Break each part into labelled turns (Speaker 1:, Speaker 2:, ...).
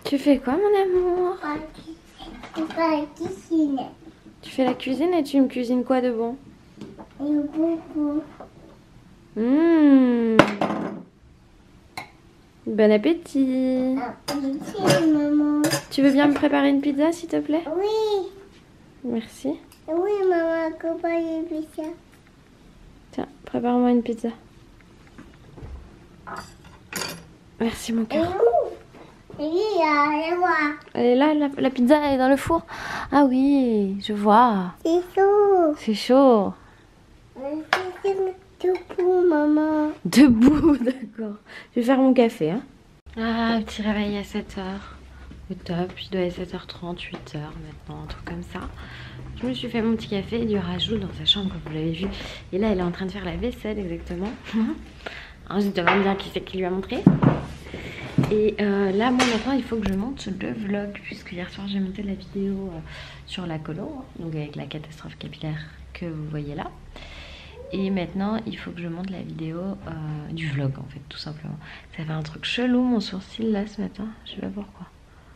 Speaker 1: Tu fais quoi mon amour?
Speaker 2: Je fais la cuisine.
Speaker 1: Tu fais la cuisine et tu me cuisines quoi de bon?
Speaker 2: Beaucoup.
Speaker 1: Bon appétit.
Speaker 2: Merci maman.
Speaker 1: Tu veux bien me préparer une pizza s'il te plaît?
Speaker 2: Oui.
Speaker 1: Merci.
Speaker 2: Oui maman, comment il fait ça?
Speaker 1: Tiens, prépare-moi une pizza. Merci mon cœur.
Speaker 2: Oui, allez voir.
Speaker 1: Elle est là, la pizza elle est dans le four. Ah oui, je vois.
Speaker 2: C'est chaud.
Speaker 1: C'est chaud.
Speaker 2: C'est debout maman.
Speaker 1: Debout, d'accord. Je vais faire mon café. Hein. Ah, petit réveil à 7h. Au top, il doit être 7h30, 8h maintenant, un truc comme ça. Je me suis fait mon petit café et du rajout dans sa chambre comme vous l'avez vu. Et là elle est en train de faire la vaisselle exactement. Alors, je demande bien qui c'est qui lui a montré. Et là moi maintenant il faut que je monte le vlog. Puisque hier soir j'ai monté la vidéo sur la colo. Donc avec la catastrophe capillaire que vous voyez là. Et maintenant il faut que je monte la vidéo du vlog en fait tout simplement. Ça fait un truc chelou mon sourcil là ce matin. Je sais pas pourquoi.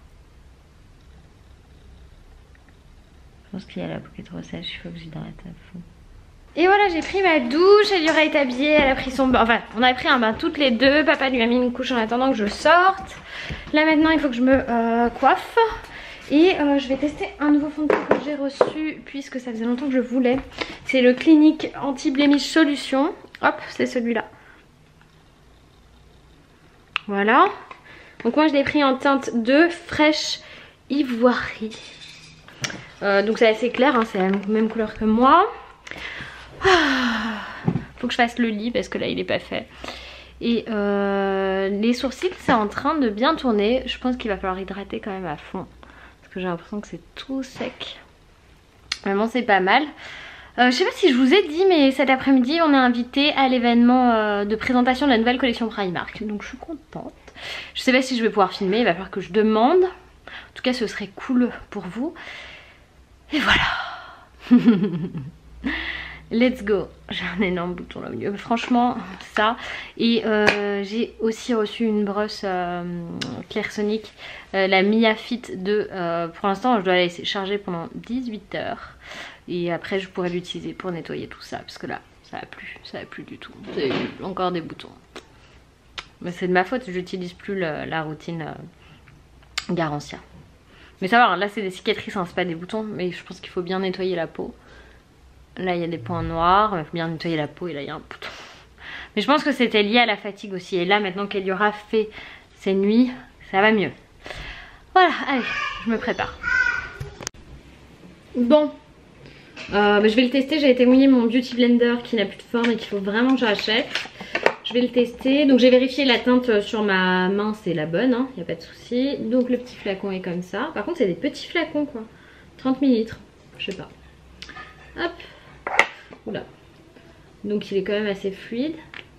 Speaker 1: Je pense qu'il y a la peau qui est trop sèche, il faut que j'hydrate à fond. Et voilà, j'ai pris ma douche, Eliora est habillée, elle a pris son bain, enfin on a pris un bain toutes les deux, papa lui a mis une couche en attendant que je sorte. Là maintenant il faut que je me coiffe et je vais tester un nouveau fond de teint que j'ai reçu puisque ça faisait longtemps que je voulais. C'est le Clinique Anti-Blemish Solution, hop c'est celui-là. Voilà, donc moi je l'ai pris en teinte de fraîche ivoirie. Donc c'est assez clair, hein, c'est la même couleur que moi. Faut que je fasse le lit parce que là il est pas fait. Et les sourcils c'est en train de bien tourner. Je pense qu'il va falloir hydrater quand même à fond. Parce que j'ai l'impression que c'est tout sec. Vraiment c'est pas mal. Je sais pas si je vous ai dit mais cet après-midi on est invité à l'événement de présentation de la nouvelle collection Primark. Donc je suis contente. Je sais pas si je vais pouvoir filmer, il va falloir que je demande. En tout cas ce serait cool pour vous. Et voilà. Let's go. J'ai un énorme bouton là au milieu. Franchement ça. Et j'ai aussi reçu une brosse Clairsonic, la Mia Fit 2. Pour l'instant je dois la laisser charger pendant 18 heures. Et après je pourrai l'utiliser pour nettoyer tout ça. Parce que là ça va plus du tout. C'est encore des boutons. Mais c'est de ma faute, j'utilise plus la routine Garancia. Mais ça va, là c'est des cicatrices, hein, c'est pas des boutons. Mais je pense qu'il faut bien nettoyer la peau. Là il y a des points noirs, il faut bien nettoyer la peau et là il y a un bouton. Mais je pense que c'était lié à la fatigue aussi. Et là maintenant qu'elle y aura fait ses nuits, ça va mieux. Voilà, allez, je me prépare. Bon, je vais le tester. J'ai été mouiller mon Beauty Blender qui n'a plus de forme et qu'il faut vraiment que je rachète. Je vais le tester. Donc j'ai vérifié la teinte sur ma main, c'est la bonne, hein, y a pas de souci. Donc le petit flacon est comme ça. Par contre c'est des petits flacons quoi. 30 ml, je sais pas. Hop. Oula. Donc il est quand même assez fluide.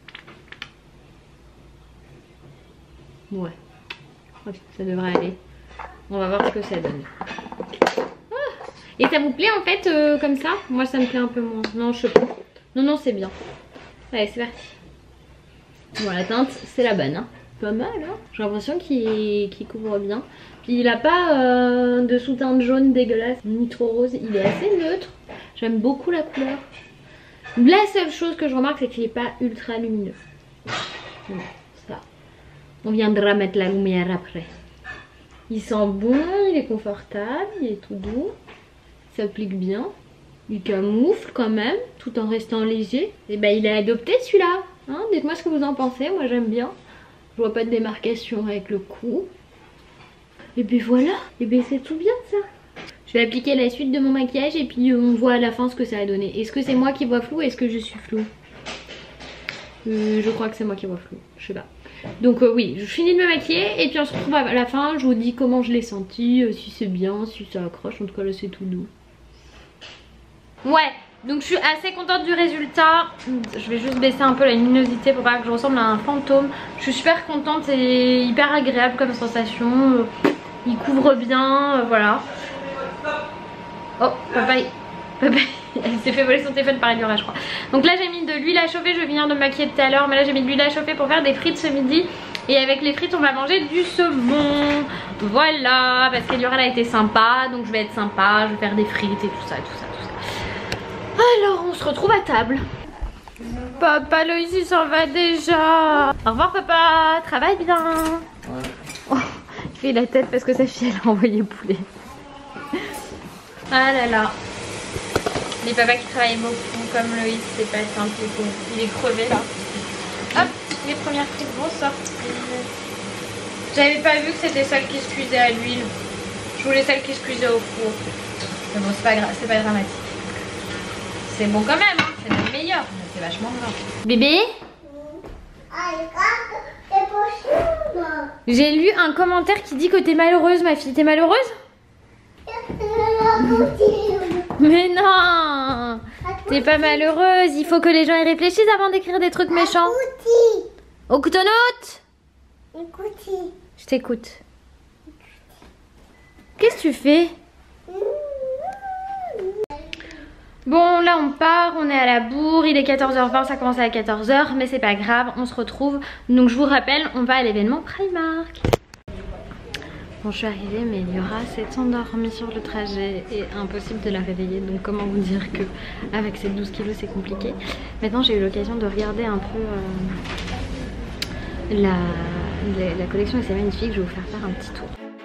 Speaker 1: Ouais. Hop, ça devrait aller. On va voir ce que ça donne. Ah. Et ça vous plaît en fait comme ça? Moi ça me plaît un peu moins. Non je sais pas. Non c'est bien. Allez c'est parti. Bon la teinte c'est la bonne hein. Pas mal hein. J'ai l'impression qu'il couvre bien. Puis il a pas de sous-teinte jaune dégueulasse ni trop rose. Il est assez neutre. J'aime beaucoup la couleur. La seule chose que je remarque c'est qu'il n'est pas ultra lumineux. Bon, ça. On viendra mettre la lumière après. Il sent bon, il est confortable, il est tout doux. Il s'applique bien. Il camoufle quand même tout en restant léger. Et ben il est adopté celui-là. Hein, dites-moi ce que vous en pensez, moi j'aime bien. Je vois pas de démarcation avec le cou. Et puis voilà, et bien c'est tout bien ça. Je vais appliquer la suite de mon maquillage et puis on voit à la fin ce que ça a donné. Est-ce que c'est moi qui vois flou ou est-ce que je suis floue? Je crois que c'est moi qui vois flou, je sais pas. Donc oui, je finis de me maquiller et puis on se retrouve à la fin. Je vous dis comment je l'ai senti, si c'est bien, si ça accroche. En tout cas là c'est tout doux. Ouais, donc je suis assez contente du résultat. Je vais juste baisser un peu la luminosité pour pas que je ressemble à un fantôme. Je suis super contente, c'est hyper agréable comme sensation. Il couvre bien, voilà. Oh, papa, elle s'est fait voler son téléphone par Eliora je crois. Donc là j'ai mis de l'huile à chauffer, je vais venir de me maquiller tout à l'heure. Mais là j'ai mis de l'huile à chauffer pour faire des frites ce midi. Et avec les frites on va manger du saumon. Voilà, parce qu'Eliora elle a été sympa, donc je vais être sympa, je vais faire des frites et tout ça, tout ça, tout ça. Alors on se retrouve à table. Papa Loïs il s'en va déjà. Au revoir papa, travaille bien. Ouais. Oh, il fait la tête parce que sa fille elle a envoyé poulet. Ah là là. Les papas qui travaillent beaucoup comme Loïs, c'est pas simple, il est crevé là. Hop, les premières frites vont sortir. J'avais pas vu que c'était celle qui se cuisait à l'huile. Je voulais celle qui se cuisait au four. Mais bon, c'est pas grave, c'est pas dramatique. C'est bon quand même, hein. C'est même meilleur. C'est vachement gras. Bébé, j'ai lu un commentaire qui dit que t'es malheureuse, ma fille. T'es malheureuse? Mais non, t'es pas malheureuse. Il faut que les gens y réfléchissent avant d'écrire des trucs méchants. Au couteau-note. Je t'écoute. Qu'est-ce que tu fais? Bon, là on part, on est à la bourre, il est 14h20, ça commence à 14h, mais c'est pas grave, on se retrouve. Donc je vous rappelle, on va à l'événement Primark. Bon, je suis arrivée, mais Eliora s'est endormie sur le trajet et impossible de la réveiller. Donc comment vous dire que avec ces 12 kilos c'est compliqué. Maintenant j'ai eu l'occasion de regarder un peu la collection et c'est magnifique, je vais vous faire un petit tour.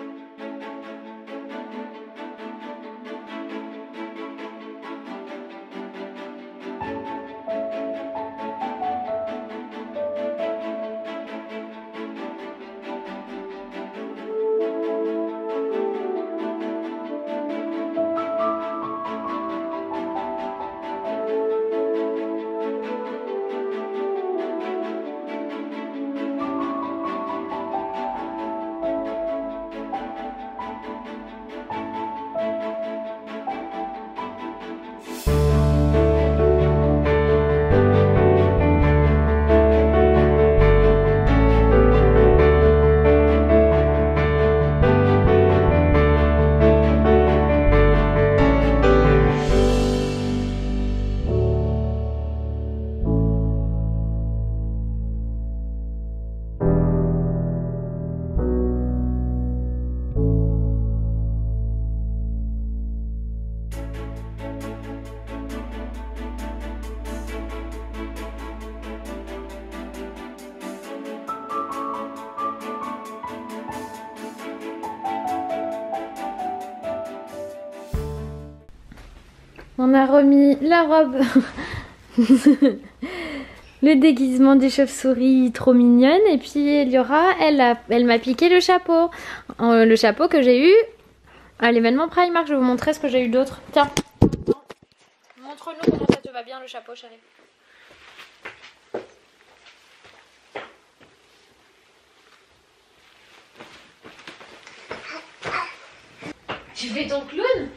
Speaker 1: On a remis la robe, le déguisement des chauves-souris trop mignonne. Et puis Eliora, elle m'a piqué le chapeau. Le chapeau que j'ai eu à l'événement Primark. Je vais vous montrer ce que j'ai eu d'autre. Tiens, montre-nous comment ça te va bien le chapeau, chérie. Tu fais ton clown?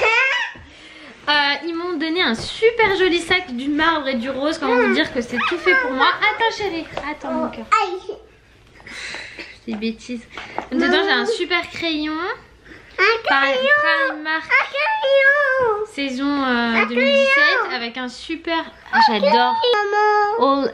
Speaker 1: Ils m'ont donné un super joli sac du marbre et du rose. Comment vous dire que c'est tout fait pour moi. Attends chérie, attends mon cœur. C'est bêtise. Dedans j'ai un super crayon. Primark saison 2017 avec un super... Ah, j'adore. All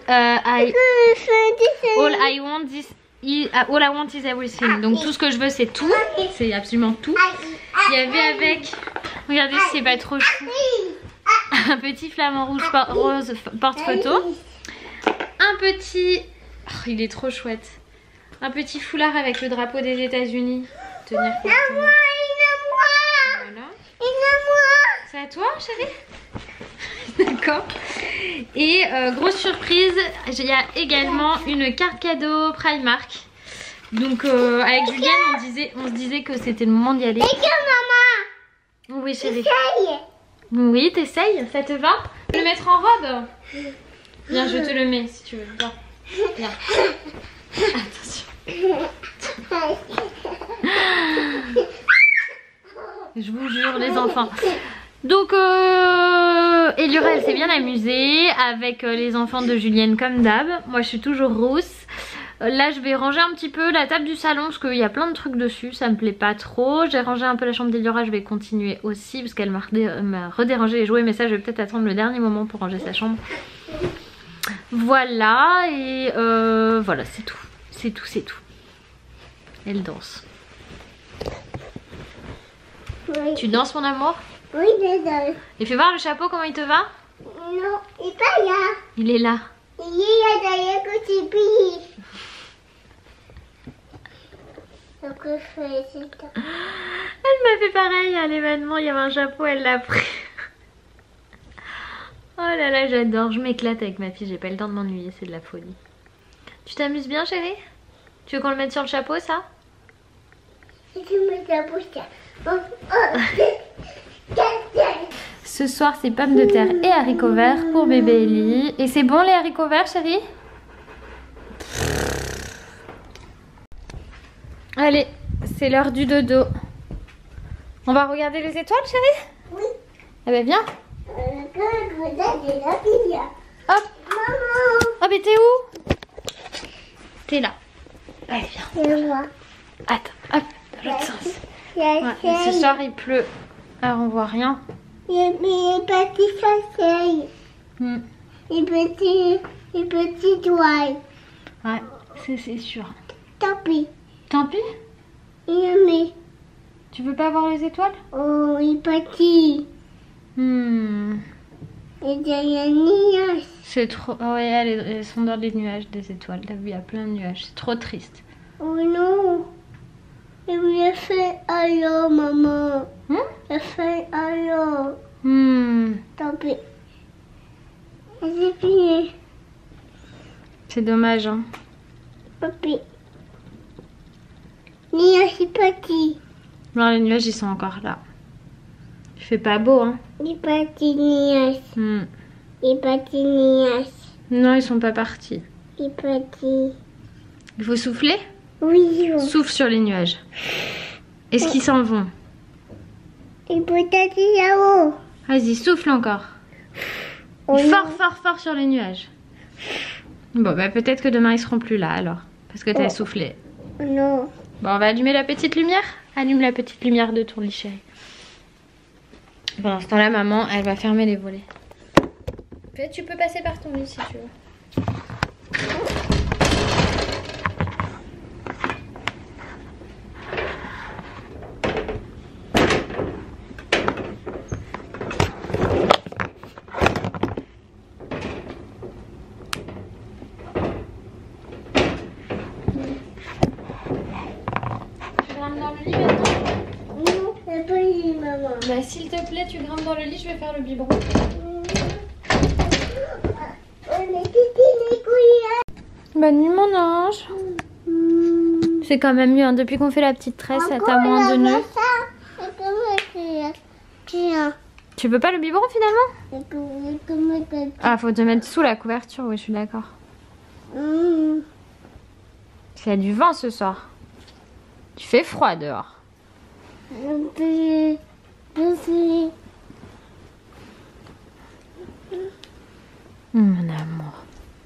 Speaker 1: I want is everything. Donc tout ce que je veux c'est tout. C'est absolument tout. Il y avait avec... Regardez si c'est pas trop chou. Un petit flamant rouge rose porte-photo. Un petit... Oh, il est trop chouette. Un petit foulard avec le drapeau des États-Unis. Tenir correctement. Voilà. C'est à toi, chérie? D'accord. Et grosse surprise, il y a également une carte cadeau Primark. Donc avec Julienne, on se disait que c'était le moment d'y aller. Oui chérie. Oui, t'essayes, ça te va? Le mettre en robe? Viens, je te le mets si tu veux. Viens. Viens. Attention. Je vous jure les enfants. Donc Eliora elle s'est bien amusée avec les enfants de Julienne comme d'hab. Moi je suis toujours rousse. Là je vais ranger un petit peu la table du salon parce qu'il y a plein de trucs dessus, ça me plaît pas trop. J'ai rangé un peu la chambre d'Eliora, je vais continuer aussi parce qu'elle m'a redérangé les jouets, mais ça je vais peut-être attendre le dernier moment pour ranger sa chambre. Voilà et voilà c'est tout, c'est tout, c'est tout. Elle danse.
Speaker 2: Oui.
Speaker 1: Tu danses mon amour?
Speaker 2: Oui, désolé.
Speaker 1: Et fais voir le chapeau, comment il te va?
Speaker 2: Non, il est pas là.
Speaker 1: Il est là.
Speaker 2: Il est là derrière petit pays. Donc, je fais ça.
Speaker 1: Elle m'a fait pareil à l'événement, il y avait un chapeau, elle l'a pris. Oh là là, j'adore, je m'éclate avec ma fille, j'ai pas le temps de m'ennuyer, c'est de la folie. Tu t'amuses bien, chérie? Tu veux qu'on le mette sur le chapeau, ça?
Speaker 2: Et tu mets ta bouche là.
Speaker 1: Ce soir, c'est pommes de terre et haricots verts pour bébé Ellie. Et c'est bon les haricots verts, chérie? Allez, c'est l'heure du dodo. On va regarder les étoiles, chérie?
Speaker 2: Oui.
Speaker 1: Eh ben viens. Hop.
Speaker 2: Maman.
Speaker 1: Oh mais t'es où? T'es là. Allez, viens.
Speaker 2: C'est moi.
Speaker 1: Attends, hop, dans l'autre sens.
Speaker 2: Ouais,
Speaker 1: Ce soir, il pleut. Alors, on voit rien.
Speaker 2: les petits soleils. Les petits doigts.
Speaker 1: Ouais, c'est sûr.
Speaker 2: Tant pis.
Speaker 1: Tant pis.
Speaker 2: Il met.
Speaker 1: Tu veux pas voir les étoiles?
Speaker 2: Oh, il est petit. Et derrière nuage.
Speaker 1: C'est trop... Oh ouais, elles sont dans les nuages des étoiles. T'as vu, il y a plein de nuages. C'est trop triste.
Speaker 2: Oh non. Il me fait alors, maman. Il fait alors. Tant pis. C'est fini.
Speaker 1: C'est dommage, hein.
Speaker 2: Papi. Nuage est petit.
Speaker 1: Non, les nuages, ils sont encore là. Il fait pas beau, hein.
Speaker 2: Il est petit nuage. Il est petit nuage.
Speaker 1: Non, ils sont pas partis.
Speaker 2: Il est petit.
Speaker 1: Il faut souffler?
Speaker 2: Oui.
Speaker 1: Souffle sur les nuages. Est-ce qu'ils s'en vont?
Speaker 2: Il peut être là-haut.
Speaker 1: Vas-y, souffle encore.
Speaker 2: Oh
Speaker 1: Fort, fort, fort sur les nuages. Bon, bah peut-être que demain ils seront plus là alors. Parce que t'as soufflé.
Speaker 2: Non.
Speaker 1: Bon, on va allumer la petite lumière. Allume la petite lumière de ton lit, chérie. Pendant ce temps-là, maman, elle va fermer les volets. Peut-être tu peux passer par ton lit si tu veux. Bah s'il te plaît, tu grimpes dans le lit, je vais faire le biberon. Bonne nuit mon ange. C'est quand même mieux, hein. Depuis qu'on fait la petite tresse, t'as moins de nœuds. Tu veux pas le biberon finalement? Ah, faut te mettre sous la couverture, oui je suis d'accord. Il y a du vent ce soir. Tu fais froid dehors. Mon amour.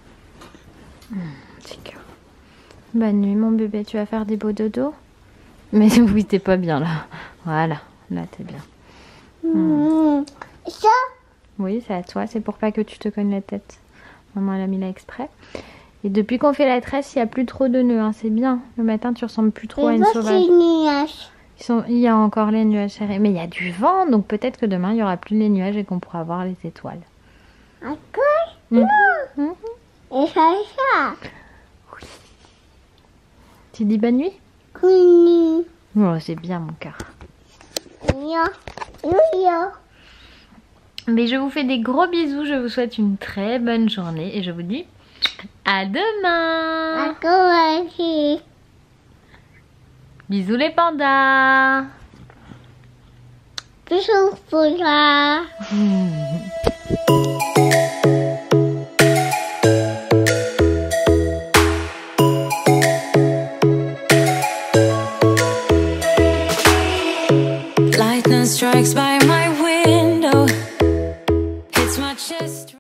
Speaker 1: Petit cœur. Bonne nuit mon bébé, tu vas faire des beaux dodos? Mais oui, t'es pas bien là. Voilà, là t'es bien.
Speaker 2: Ça?
Speaker 1: Oui, c'est à toi, c'est pour pas que tu te cognes la tête. Maman elle a mis là exprès. Et depuis qu'on fait la tresse, il n'y a plus trop de nœuds, hein. C'est bien. Le matin, tu ressembles plus trop à une sauvage. Il y a encore les nuages, chérie. Mais il y a du vent, donc peut-être que demain, il n'y aura plus les nuages et qu'on pourra voir les étoiles.
Speaker 2: Encore? Non. Et ça?
Speaker 1: Oui. Tu dis bonne nuit?
Speaker 2: Oui.
Speaker 1: Oh, c'est bien, mon cœur. Mais je vous fais des gros bisous. Je vous souhaite une très bonne journée. Et je vous dis à demain. Bisous les pandas.
Speaker 2: Bisous pour toi.